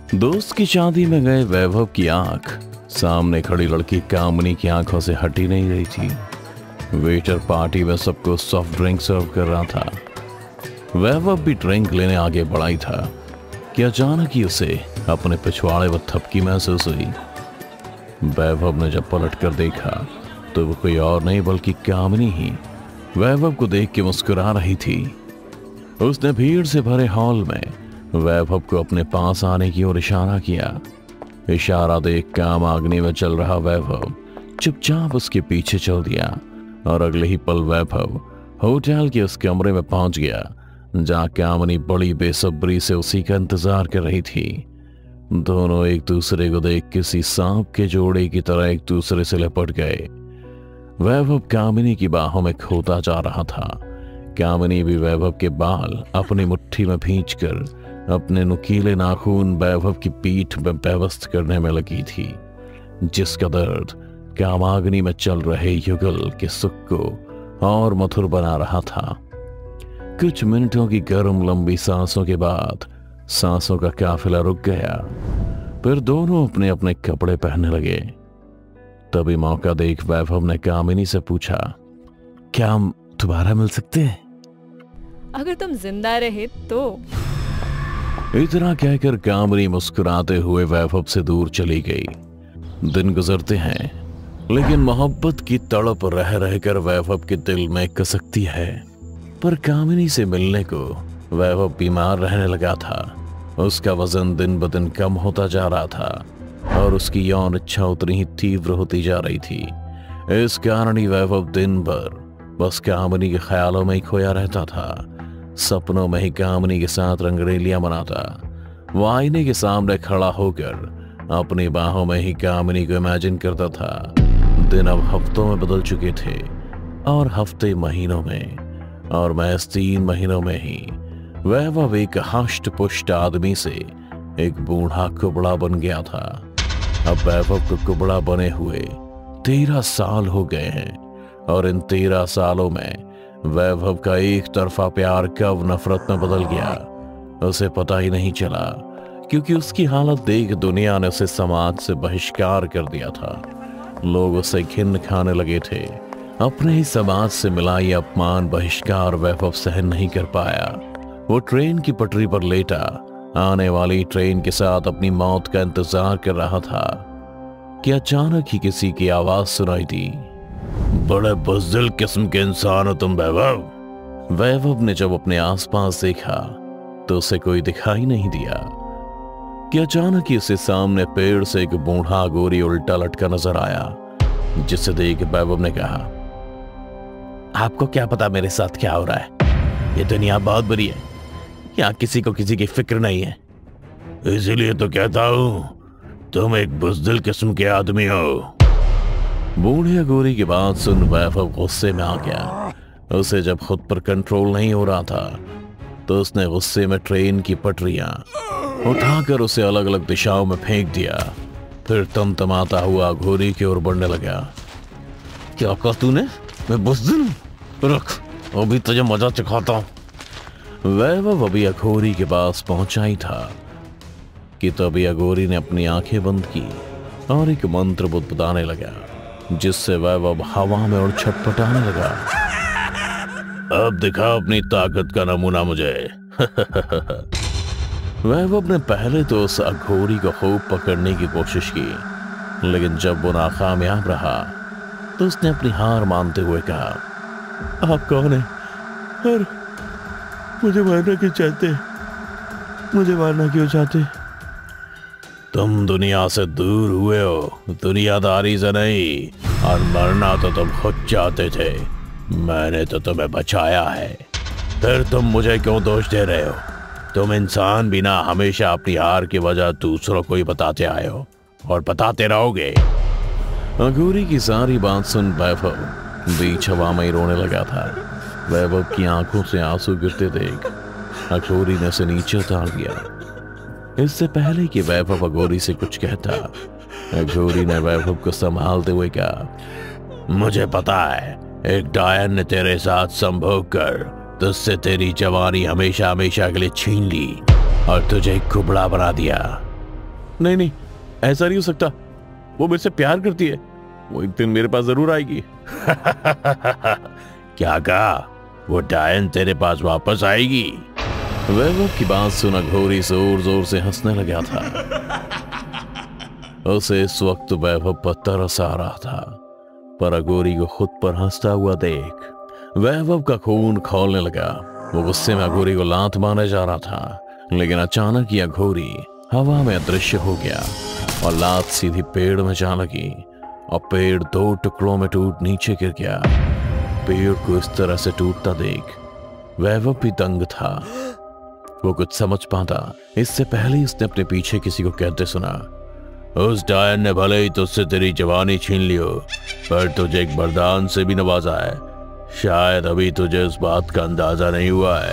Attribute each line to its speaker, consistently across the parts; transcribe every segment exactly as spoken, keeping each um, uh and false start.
Speaker 1: दोस्त की शादी में गए वैभव की आंख सामने खड़ी लड़की कामनी की आंखों से हटी नहीं रही थी। वेटर पार्टी में सबको सॉफ्ट ड्रिंक सर्व कर रहा था। वैभव भी ड्रिंक लेने आगे बढ़ा ही था कि अचानक ही उसे अपने पिछवाड़े व थपकी महसूस हुई। वैभव ने जब पलट कर देखा तो वो कोई और नहीं बल्कि कामनी ही वैभव को देख के मुस्कुरा रही थी। उसने भीड़ से भरे हॉल में वैभव को अपने पास आने की ओर इशारा किया। इशारा देख कामाग्नि में चल रहा वैभव चुपचाप उसके पीछे चल दिया और अगले ही पल वैभव होटल के उस कमरे में पहुंच गया जहां कामनी बड़ी बेसब्री से उसी का इंतजार कर रही थी। दोनों एक दूसरे को देख किसी सांप के जोड़े की तरह एक दूसरे से लिपट गए। वैभव कामिनी की बाहों में खोता जा रहा था। कामिनी भी वैभव के बाल अपनी मुट्ठी में भींचकर अपने नुकीले नाखून वैभव की पीठ में व्यवस्थ करने में लगी थी, जिसका दर्द कामाग्नि में चल रहे युगल के सुख को और मधुर बना रहा था। कुछ मिनटों की गर्म लंबी सांसों के बाद सांसों का काफिला रुक गया। फिर दोनों अपने अपने कपड़े पहनने लगे। तभी मौका देख वैभव ने कामिनी से पूछा, क्या हम दोबारा मिल सकते हैं?
Speaker 2: अगर तुम जिंदा रहे तो।
Speaker 1: इतना कहकर कामिनी मुस्कुराते हुए वैभव से दूर चली गई। दिन गुजरते हैं लेकिन मोहब्बत की तड़प रह रहकर वैभव के दिल में कसकती है। पर कामिनी से मिलने को वैभव बीमार रहने लगा था। उसका वजन दिन ब दिन कम होता जा रहा था और उसकी यौन इच्छा उतनी ही तीव्र होती जा रही थी। इस कारण ही वैभव दिन भर बस कामिनी के ख्यालों में ही खोया रहता था। सपनों में ही कामिनी के साथ रंगरेलियां मनाता। वो आईने के सामने खड़ा होकर अपनी बाहों में ही कामिनी को इमेजिन करता था। दिन अब हफ्तों में बदल चुके थे और हफ्ते महीनों में, और महज तीन महीनों में ही वैभव एक हष्ट पुष्ट आदमी से एक बूढ़ा कुबड़ा बन गया था। अब वैभव को कुबड़ा बने हुए तेरह साल हो गए हैं और इन तेरह सालों में वैभव का एक तरफा प्यार कब नफरत में बदल गया उसे पता ही नहीं चला, क्योंकि उसकी हालत देख दुनिया ने उसे समाज से बहिष्कार कर दिया था। लोग उसे घिन खाने लगे थे। अपने ही समाज से मिला ये अपमान बहिष्कार वैभव सहन नहीं कर पाया। वो ट्रेन की पटरी पर लेटा आने वाली ट्रेन के साथ अपनी मौत का इंतजार कर रहा था कि अचानक ही किसी की आवाज सुनाई दी। बड़े बुज़दिल किस्म के इंसान हो तुम वैभव। वैभव ने जब अपने आसपास देखा तो उसे कोई दिखाई नहीं दिया कि अचानक ही उसे सामने पेड़ से एक बूढ़ा गोरी उल्टा लटका नजर आया, जिसे देख वैभव ने कहा, आपको क्या पता मेरे साथ क्या हो रहा है? ये दुनिया बहुत बुरी है, यहाँ किसी को किसी की फिक्र नहीं है। इसीलिए तो कहता हूं तुम एक बुज़दिल किस्म के आदमी हो। बूढ़े गोरी की बात सुन वैभव गुस्से में आ गया। उसे जब खुद पर कंट्रोल नहीं हो रहा था तो उसने गुस्से में ट्रेन की पटरियां उठाकर उसे अलग अलग दिशाओं में फेंक दिया। फिर तमतमाता हुआ घोड़ी की ओर बढ़ने लगा। क्या कहा तूने? मैं बुज़दिल? रुक, अभी तुझे मजा चखाता हूं। वैभव अभी अघोरी के पास पहुंचा ही था कि तभी अघोरी ने अपनी आंखें बंद की और एक मंत्र बुदबुदाने लगा, जिससे वैभव हवा में और छटपटाने लगा। अब दिखा अपनी ताकत का नमूना मुझे। वैभव ने पहले तो उस अघोरी को खूब पकड़ने की कोशिश की, लेकिन जब वो नाकामयाब रहा तो उसने अपनी हार मानते हुए कहा, आप कौन है और मुझे मारना क्यों चाहते? मुझे मारना क्यों चाहते? तुम दुनिया से दूर हुए हो, दुनियादारी से नहीं, और मरना तो तुम खुद चाहते थे। मैंने तो तुम्हें बचाया है, फिर तुम मुझे क्यों दोष दे रहे हो? तुम इंसान भी ना हमेशा अपनी हार की वजह दूसरों को ही बताते आए हो और बताते रहोगे। अघोरी की सारी बात सुन वैभव बीच हवा में ही रोने लगा था। वैभव की आंखों से आंसू गिरते देख अघोरी ने उसे नीचे उतार दिया। इससे पहले कि वैभव अघोरी से कुछ कहता, अघोरी ने वैभव को संभालते हुए कहा, मुझे पता है एक डायन ने तेरे साथ संभोग कर तुझसे तेरी जवानी हमेशा हमेशा के लिए छीन ली और तुझे कुबड़ा बना दिया। नहीं नहीं, ऐसा नहीं हो सकता, वो मेरे से प्यार करती है, वो एक दिन मेरे पास जरूर आएगी।
Speaker 3: क्या कहा? वो डायन तेरे पास वापस आएगी?
Speaker 1: वैभव की बात सुन अघोरी जोर जोर से हंसने लगा था। उसे इस वक्त वैभव पर तरस आ रहा था, पर अघोरी को खुद पर हंसता हुआ देख वैभव का खून खौलने लगा। वो गुस्से में अघोरी को लात मारने जा रहा था, लेकिन अचानक यह अघोरी हवा में अदृश्य हो गया और लात सीधी पेड़ में जा लगी और पेड़ दो टुकड़ों में टूट नीचे गिर गया। पेड़ को इस तरह से टूटता देख वैभव भी दंग था। वो कुछ समझ पाता इससे पहले ही उसने अपने पीछे किसी को कहते सुना,
Speaker 3: उस डायन ने भले ही तुझसे तेरी जवानी छीन ली हो, पर तुझे एक वरदान से भी नवाजा है। शायद अभी तुझे उस बात का अंदाजा नहीं हुआ है।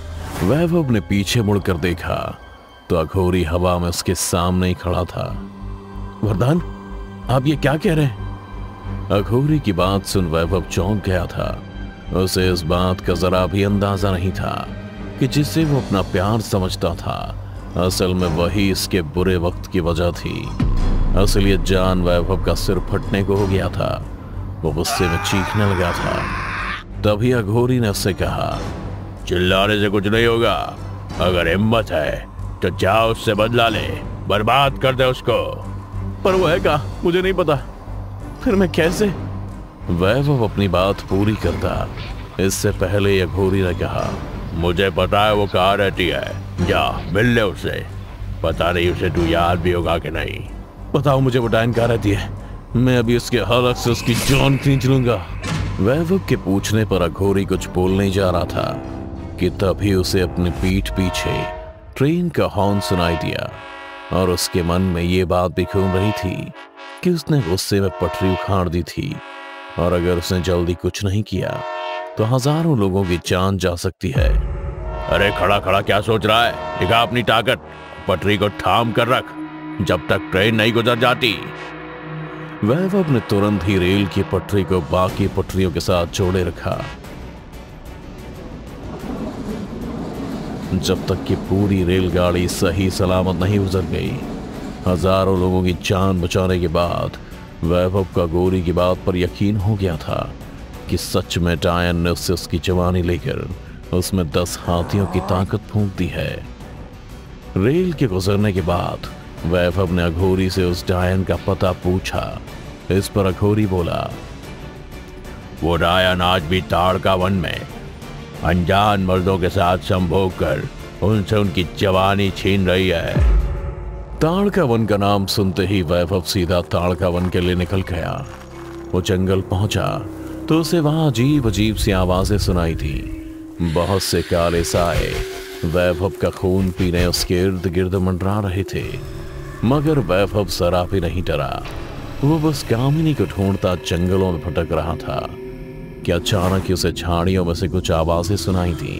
Speaker 1: वैभव ने पीछे मुड़कर देखा तो अघोरी हवा में उसके सामने ही खड़ा था। वरदान? आप ये क्या कह रहे हैं? अघोरी की बात सुन वैभव चौंक गया था। उसे इस बात का जरा भी अंदाजा नहीं था कि जिसे वो अपना प्यार समझता था, असल में वही इसके बुरे वक्त की वजह थी। असलियत जान वैभव का सिर फटने को हो गया था। वो गुस्से में चीखने लगा था। तभी अघोरी ने उससे कहा,
Speaker 3: चिल्लाने से कुछ नहीं होगा। अगर हिम्मत है तो जाओ उससे बदला ले, बर्बाद कर दे उसको।
Speaker 1: पर वो है कहाँ? मुझे नहीं पता, फिर मैं कैसे? वैभव अपनी बात पूरी करता इससे पहले अघोरी ने कहा,
Speaker 3: मुझे पता है वो कहाँ रहती है, जा मिल ले उससे। पता नहीं उसे तू याद भी होगा कि नहीं।
Speaker 1: बताओ मुझे वो डायन कहाँ रहती है, मैं अभी उसके हलक से उसकी जान खींच लूंगा। वैभव के पूछने पर अघोरी कुछ बोल नहीं जा रहा था कि तभी उसे अपनी पीठ पीछे ट्रेन का हॉर्न सुनाई दिया और उसके मन में ये बात भी घूम रही थी कि उसने गुस्से में पटरी उखाड़ दी थी और अगर उसने जल्दी कुछ नहीं किया तो हजारों लोगों की जान जा सकती है।
Speaker 3: अरे खड़ा खड़ा क्या सोच रहा है? दिखा अपनी ताकत, पटरी को थाम कर रख जब तक ट्रेन नहीं गुजर जाती।
Speaker 1: वैभव ने तुरंत ही रेल की पटरी को बाकी पटरियों के साथ जोड़े रखा। जब तक कि पूरी रेलगाड़ी सही सलामत नहीं गुजर गई। हजारों लोगों की जान बचाने के बाद वैभव का अघोरी की बात पर यकीन हो गया था कि सच में डायन ने उससे उसकी जवानी लेकर उसमें दस हाथियों की ताकत फूंक दी है। रेल के गुजरने के बाद वैभव ने अघोरी से उस डायन का पता पूछा। इस पर अघोरी बोला,
Speaker 3: वो डायन आज भी ताड़का वन में अनजान मर्दों के साथ संभोग कर उनसे उनकी जवानी छीन रही है।
Speaker 1: ताड़का वन का नाम सुनते ही वैभव सीधा ताड़का वन के लिए निकल गया। वो जंगल पहुंचा तो उसे वहां अजीब अजीब सी आवाजें सुनाई थी। बहुत से काले साए वैभव का खून पीने उसके इर्द गिर्द मंडरा रहे थे, मगर वैभव जरा भी नहीं डरा। वो बस कामिनी को ढूंढता जंगलों में भटक रहा था कि अचानक ही उसे झाड़ियों में से कुछ आवाजें सुनाई थी।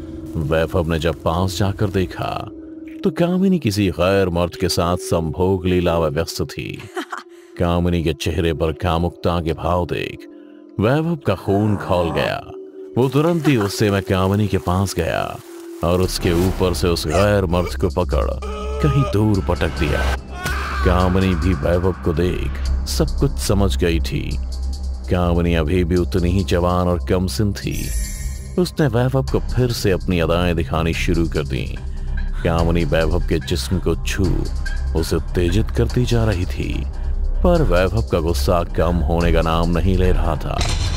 Speaker 1: वैभव ने जब पास जाकर देखा तो कामिनी किसी गैर मर्द के साथ संभोग लीला में व्यस्त थी। कामिनी के चेहरे पर कामुकता के भाव देख वैभव का खून खौल गया। वो तुरंत ही उससे में कामिनी के पास गया और उसके ऊपर से उस गैर मर्द को पकड़ कहीं दूर पटक दिया। कामिनी भी वैभव को देख सब कुछ समझ गई थी। कामिनी अभी भी उतनी ही जवान और कमसिन थी। उसने वैभव को फिर से अपनी अदाएं दिखानी शुरू कर दी। कामिनी वैभव के जिस्म को छू उसे उत्तेजित करती जा रही थी, पर वैभव का गुस्सा कम होने का नाम नहीं ले रहा था।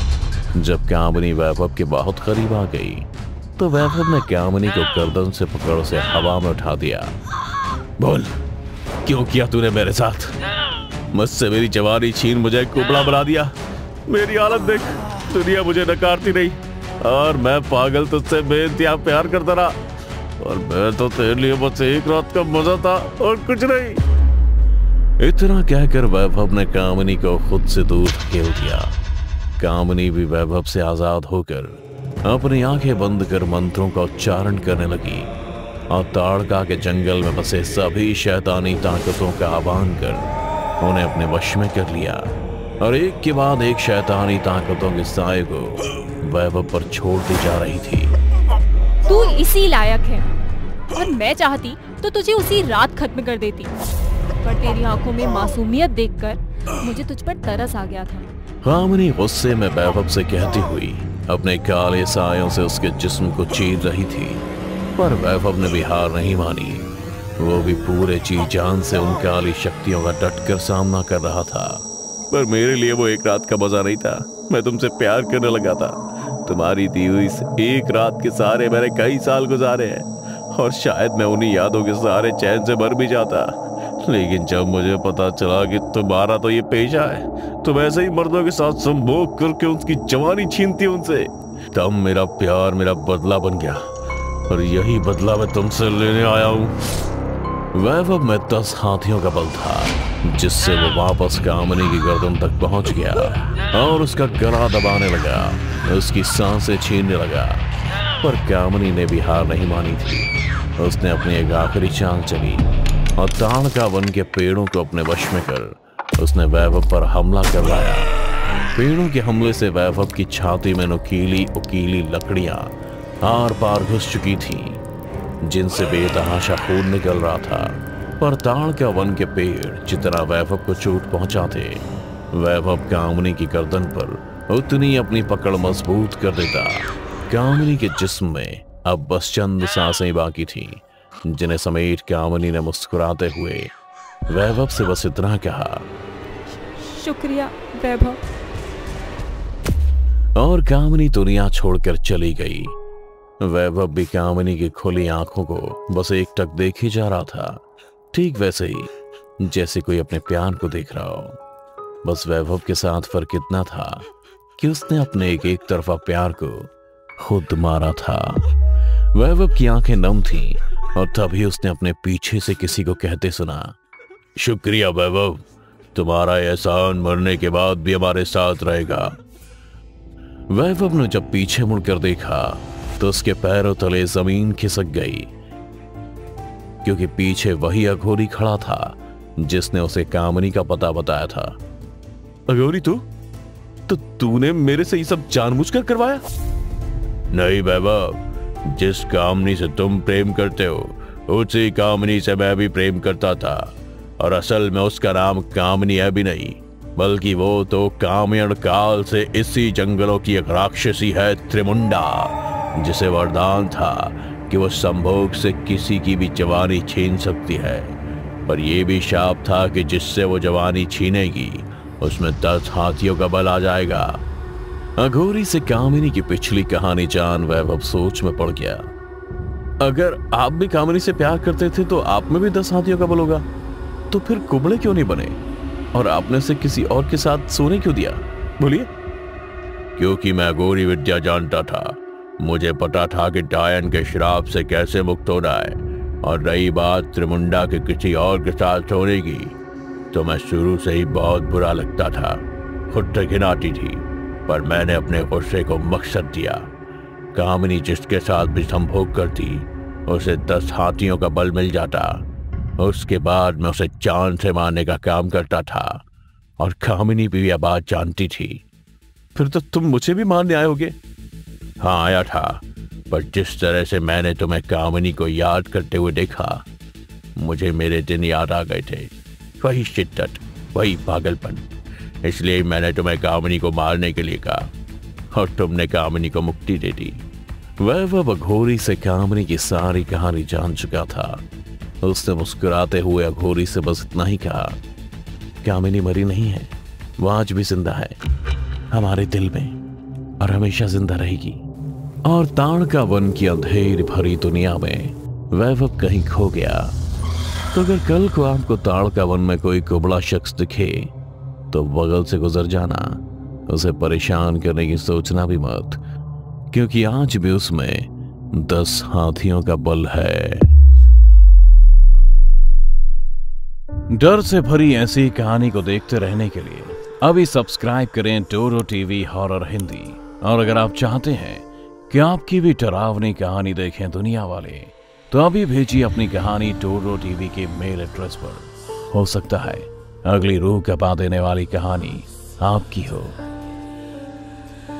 Speaker 1: जब कामिनी वैभव के बहुत करीब आ गई तो वैभव ने कामिनी को गर्दन से पकड़ उसे हवा में उठा दिया। बोल, क्यों किया तूने मेरे साथ? मुझसे मेरी जवानी छीन मुझे कुबड़ा बना दिया। मेरी हालत देख, दुनिया मुझे नकारती नहीं और मैं पागल तुझसे बेइंतहा प्यार करता रहा, और मैं तो तेरे लिए बस एक रात का मजा था और कुछ नहीं। इतना कहकर वैभव ने कामिनी को खुद से दूर धकेल दिया। कामिनी भी वैभव से आजाद होकर अपनी आंखें बंद कर मंत्रों का उच्चारण करने लगी और ताड़का के जंगल में बसे सभी शैतानी ताकतों का आह्वान कर उन्हें अपने वश में कर लिया और एक के बाद एक शैतानी ताकतों के साए को वैभव पर छोड़ती जा रही थी।
Speaker 2: तू इसी लायक है और मैं चाहती तो तुझे उसी रात खत्म कर देती। पर तेरी आंखों में मासूमियत देखकर मुझे तुझ पर तरस आ गया था।
Speaker 1: कामिनी गुस्से में वैभव से कहती हुई अपने काले सायों से उसके जिस्म को चीर रही थी, पर वैभव ने भी हार नहीं मानी। वो भी पूरे जी जान से उन काली शक्तियों का डटकर सामना कर रहा था। पर मेरे लिए वो एक रात का मजा नहीं था। मैं तुमसे प्यार करने लगा था। तुम्हारी दी हुई इस एक रात के सहारे मैंने कई साल गुजारे हैं, और शायद मैं उन्हीं यादों के सहारे चैन से मर भी जाता। लेकिन जब मुझे पता चला कि तुम्हारा तो ये पेशा है, तुम ऐसे ही मर्दों के साथ संभोग करके उसकी जवानी छीनती उनसे, तब मेरा प्यार मेरा बदला बन गया, और यही बदला मैं तुमसे लेने आया हूँ। वैभव में दस हाथियों का बल था, जिससे वो वापस कामिनी की गर्दन तक पहुंच गया और उसका गला दबाने लगा, उसकी सांसें छीनने लगा। पर कामिनी ने भी हार नहीं मानी थी। उसने अपनी एक आखिरी चाल चली और ताड़का वन के पेड़ों को अपने वश में कर उसने वैभव पर हमला करवाया। पेड़ों के हमले से वैभव की छाती में नुकीली उकीली लकड़ियां आर पार घुस चुकी थीं, जिनसे बेतहाशा खून निकल रहा था। पर ताड़का वन के पेड़ जितना वैभव को चोट पहुंचाते, वैभव कामिनी की गर्दन पर उतनी अपनी पकड़ मजबूत कर देता। कामिनी के जिस्म में अब बस चंद सांसें बाकी थीं, जिन्हें समेट कामिनी ने मुस्कुराते हुए वैभव से बस इतना कहा,
Speaker 2: शुक्रिया वैभव।
Speaker 1: और कामिनी दुनिया छोड़कर चली गई। वैभव भी कामिनी की खुली आंखों को बस एक टक देखे जा रहा था, ठीक वैसे ही जैसे कोई अपने प्यार को देख रहा हो। बस वैभव के साथ फर्क इतना था कि उसने अपने एक एक तरफा प्यार को खुद मारा था। वैभव की आंखें नम थीं, और तभी उसने अपने पीछे से किसी को कहते सुना, शुक्रिया वैभव, तुम्हारा एहसान मरने के बाद भी हमारे साथ रहेगा। वैभव ने जब पीछे मुड़कर देखा तो उसके पैरों तले जमीन खिसक गई, क्योंकि पीछे वही अघोरी खड़ा था जिसने उसे कामिनी का पता बताया था। अघोरी तू? तो तूने मेरे से ये सब जानबूझकर करवाया?
Speaker 3: नहीं वैभव, जिस कामिनी से तुम प्रेम करते हो उसी कामिनी से मैं भी प्रेम करता था, और असल में उसका नाम कामिनी है भी नहीं, बल्कि वो तो कामयण काल से इसी जंगलों की एक राक्षसी है, त्रिमुंडा, जिसे वरदान था कि वो संभोग से किसी की भी जवानी छीन सकती है। पर यह भी शाप था कि जिससे वो जवानी छीनेगी उसमें दस हाथियों का बल आ जाएगा।
Speaker 1: अघोरी से कामिनी की पिछली कहानी जान वैभव सोच में पड़ गया। अगर आप भी कामिनी से प्यार करते थे तो आप में भी दस हाथियों का बल होगा, तो फिर कुबड़े क्यों नहीं बने और आपने से किसी और के साथ सोने क्यों दिया? बोलिए।
Speaker 3: क्योंकि मैं अघोरी विद्या जानता था। मुझे पता था कि डायन के श्राप से कैसे मुक्त होना है, और रही बात त्रिमुंडा के किसी और के साथ सोने की, तो मैं शुरू से ही बहुत बुरा लगता था, खुद से घिन आती थी। पर मैंने अपने गुस्से को मकसद दिया। कामिनी जिसके साथ भी संभोग करती उसे दस हाथियों का बल मिल जाता। उसके बाद मैं उसे जान से मारने का काम करता था, और कामिनी भी यह बात जानती थी।
Speaker 1: फिर तो तुम मुझे भी मारने आए होगे?
Speaker 3: हाँ आया था, पर जिस तरह से मैंने तुम्हें कामिनी को याद करते हुए देखा, मुझे मेरे दिन याद आ गए थे। वही शिद्दत, वही पागलपन, इसलिए मैंने तुम्हें कामिनी को मारने के लिए कहा, और तुमने कामिनी को मुक्ति दे दी।
Speaker 1: वैभव अघोरी से कामिनी की सारी कहानी जान चुका था। उसने मुस्कुराते हुए अघोरी से बस इतना ही कहा, कामिनी मरी नहीं है, वो आज भी जिंदा है हमारे दिल में, और हमेशा जिंदा रहेगी। और ताड़का वन की अंधेर भरी दुनिया में वैभव कहीं खो गया। तो अगर कल को आपको ताड़का वन में कोई कुबड़ा शख्स दिखे तो बगल से गुजर जाना, उसे परेशान करने की सोचना भी मत, क्योंकि आज भी उसमें दस हाथियों का बल है। डर से भरी ऐसी कहानी को देखते रहने के लिए अभी सब्सक्राइब करें टोरो टीवी हॉरर हिंदी। और अगर आप चाहते हैं कि आपकी भी डरावनी कहानी देखें दुनिया वाले, तो अभी भेजिए अपनी कहानी टोरो टीवी के मेल एड्रेस पर। हो सकता है अगली रूह कपा देने वाली कहानी आपकी हो।